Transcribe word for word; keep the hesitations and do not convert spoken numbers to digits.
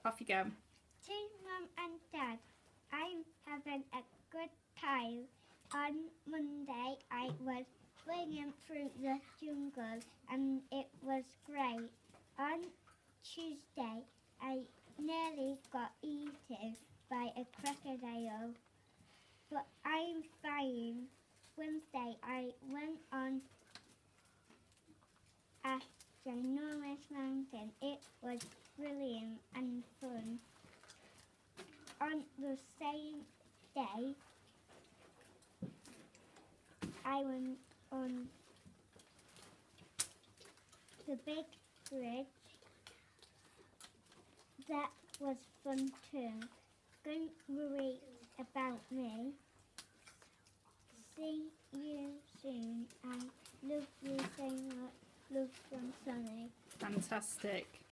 Off you go. To Mum and Dad, I'm having a good time. On Monday, I was swinging through the jungle and it was great. On Tuesday, I nearly got eaten by a crocodile, but I'm fine. Wednesday, I went on a ginormous mountain. It was brilliant and fun. On the same day, I went on the big bridge. That was fun too. Don't worry about me. See you soon. I love you so much. Love from Sunny. Fantastic.